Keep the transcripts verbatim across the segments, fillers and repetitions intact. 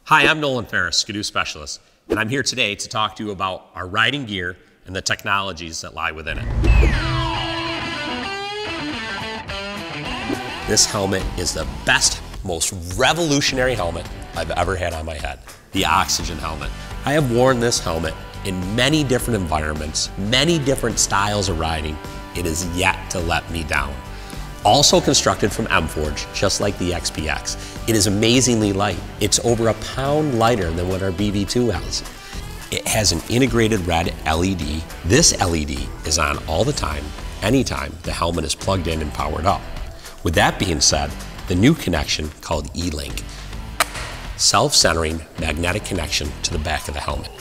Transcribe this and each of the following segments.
Hi, I'm Nolan Ferris, Ski-Doo Specialist, and I'm here today to talk to you about our riding gear and the technologies that lie within it. This helmet is the best, most revolutionary helmet I've ever had on my head, the Oxygen helmet. I have worn this helmet in many different environments, many different styles of riding. It has yet to let me down. Also constructed from M-Forge, just like the X P X. It is amazingly light. It's over a pound lighter than what our B V two has. It has an integrated red L E D. This L E D is on all the time, anytime the helmet is plugged in and powered up. With that being said, the new connection called E-Link, self-centering magnetic connection to the back of the helmet.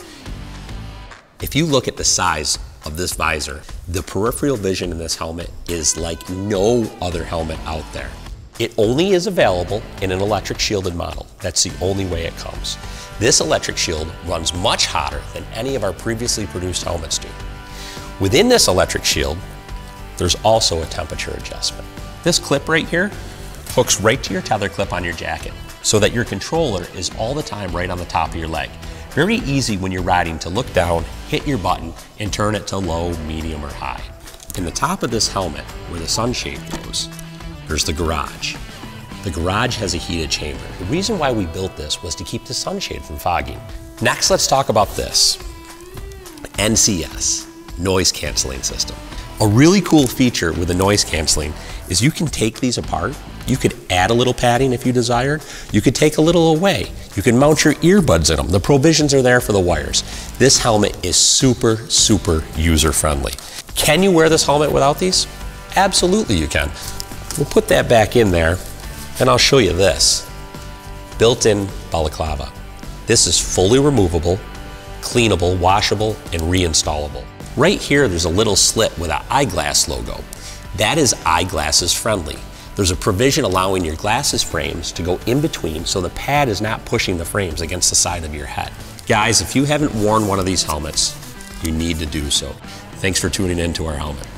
If you look at the size of this visor, the peripheral vision in this helmet is like no other helmet out there. It only is available in an electric shielded model. That's the only way it comes. This electric shield runs much hotter than any of our previously produced helmets do. Within this electric shield, there's also a temperature adjustment. This clip right here hooks right to your tether clip on your jacket so that your controller is all the time right on the top of your leg. Very easy when you're riding to look down, hit your button, and turn it to low, medium, or high. In the top of this helmet, where the sunshade goes, there's the garage. The garage has a heated chamber. The reason why we built this was to keep the sunshade from fogging. Next, let's talk about this. N C S, noise canceling system. A really cool feature with the noise canceling is you can take these apart. You could add a little padding if you desire. You could take a little away. You can mount your earbuds in them. The provisions are there for the wires. This helmet is super, super user-friendly. Can you wear this helmet without these? Absolutely you can. We'll put that back in there, and I'll show you this. Built-in balaclava. This is fully removable, cleanable, washable, and reinstallable. Right here, there's a little slit with an eyeglass logo. That is eyeglasses friendly. There's a provision allowing your glasses frames to go in between so the pad is not pushing the frames against the side of your head. Guys, if you haven't worn one of these helmets, you need to do so. Thanks for tuning in to our helmet.